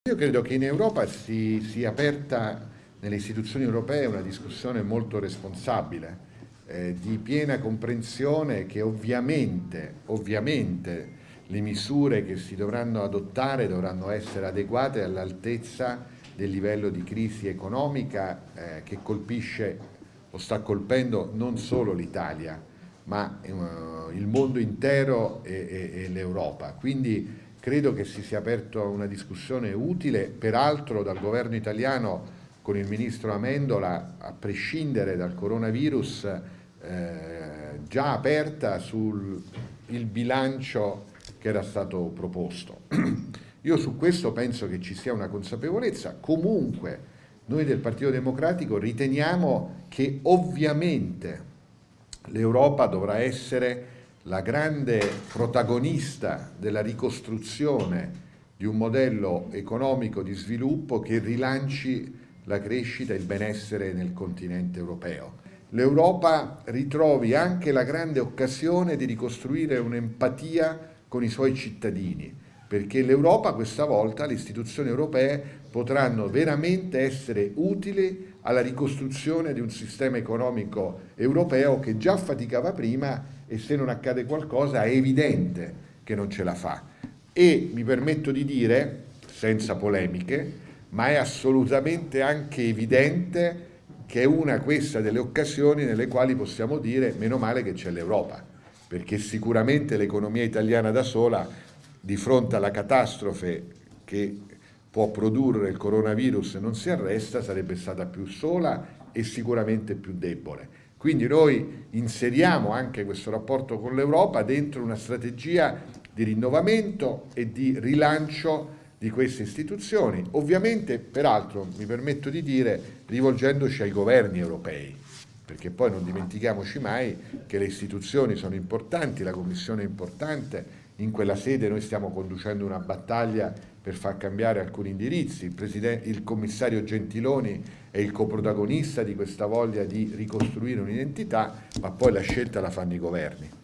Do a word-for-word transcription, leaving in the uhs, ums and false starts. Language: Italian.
Io credo che in Europa si sia aperta nelle istituzioni europee una discussione molto responsabile, eh, di piena comprensione che ovviamente, ovviamente le misure che si dovranno adottare dovranno essere adeguate all'altezza del livello di crisi economica eh, che colpisce o sta colpendo non solo l'Italia, ma eh, il mondo intero e, e, e l'Europa. Quindi credo che si sia aperta una discussione utile, peraltro dal governo italiano con il ministro Amendola, a prescindere dal coronavirus, eh, già aperta sul il bilancio che era stato proposto. Io su questo penso che ci sia una consapevolezza. Comunque noi del Partito Democratico riteniamo che ovviamente l'Europa dovrà essere la grande protagonista della ricostruzione di un modello economico di sviluppo che rilanci la crescita e il benessere nel continente europeo. L'Europa ritrovi anche la grande occasione di ricostruire un'empatia con i suoi cittadini, perché l'Europa questa volta, le istituzioni europee, potranno veramente essere utili alla ricostruzione di un sistema economico europeo che già faticava prima e se non accade qualcosa è evidente che non ce la fa. E mi permetto di dire, senza polemiche, ma è assolutamente anche evidente che è una questa delle occasioni nelle quali possiamo dire meno male che c'è l'Europa, perché sicuramente l'economia italiana da sola, di fronte alla catastrofe che può produrre il coronavirus e non si arresta, sarebbe stata più sola e sicuramente più debole. Quindi noi inseriamo anche questo rapporto con l'Europa dentro una strategia di rinnovamento e di rilancio di queste istituzioni, ovviamente, peraltro, mi permetto di dire, rivolgendoci ai governi europei, perché poi non dimentichiamoci mai che le istituzioni sono importanti, la Commissione è importante, in quella sede noi stiamo conducendo una battaglia per far cambiare alcuni indirizzi, il, presidente, il commissario Gentiloni è il coprotagonista di questa voglia di ricostruire un'identità, ma poi la scelta la fanno i governi.